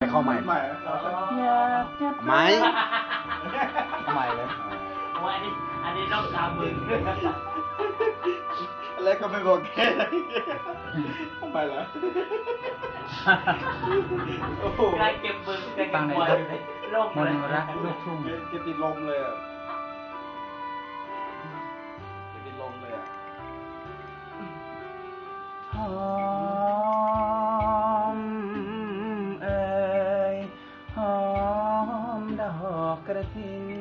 เข้าใหม่ใหม่ไหมใหม่เลยโอ้อันนี้ต้องตามมึงแล้วก็ไม่บอกแกทำไมล่ะโอ้โหได้เก็บมึงได้เก็บมวยลงมนรักลูกทุ่งแกติดลมเลยอ่ะแกติดลมเลยอ่ะหอมเอ่ยหอมดอกกระถิน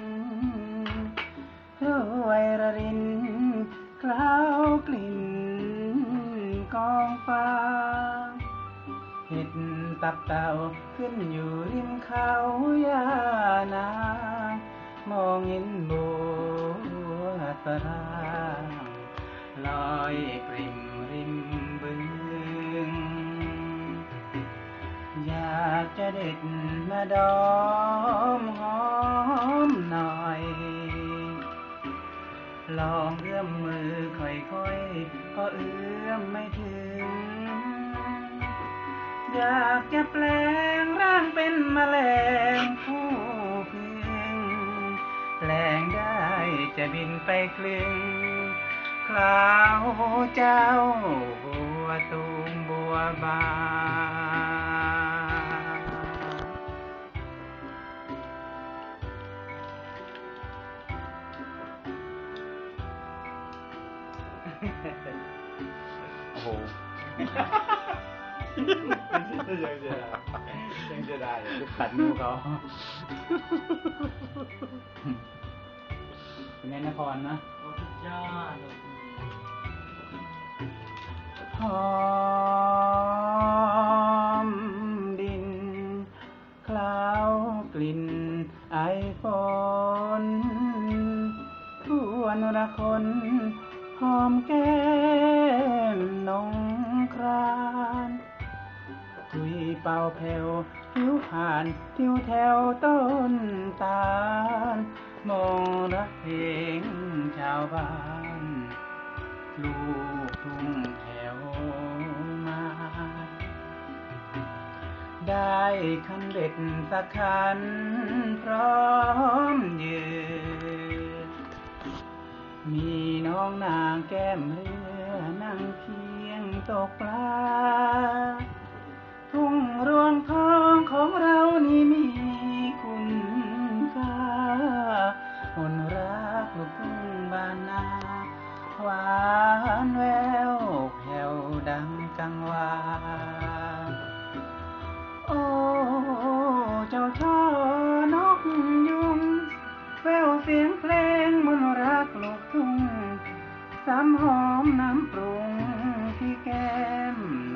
รวยระรินคล้าวกลิ่นกองฟ้าเห็ดตับเต่าขึ้นอยู่ริมเขายานางมองเห็นบัวสรางลอยปริ่มริมบึงอยากจะเด็ดมาดอมหอมหน่อยลองเอื้อมมือค่อยๆก็เอื้อมไม่ถึงอยากจะแปลงร่างเป็นแมลงผู้พึงแปลงได้จะบินไปคลึงคราวเจ้าบัวตูมบัวบานโอ้โหยังจะได้ขัดนิ้วเขาเป็นไงนครนะโอ้สุดยอดหอมดินคล้าวกลิ่นไอฝนผู้อนุรักษ์คนหอมแก้มนงครานคุยเป่าแผ่วผิวผ่านทิวแถวต้นตาลมองรักเพลงชาวบ้านลูกทุ่งแถวมาได้คันเด็ดสักคันพร้อมยืนมีน้องนางแก้มเรือนั่งเคียงตกปลาทุ่งรวงทองของเรานี่มีคุณค่าคนรักลูกทุ่งบ้านนาหวานแววแผ่วดังกังวานโอ้เจ้าช่อนกยุงแววเสียงเพลงมนรักลูกทุ่งซ้ำหอมน้ำปรุงที่แก้ม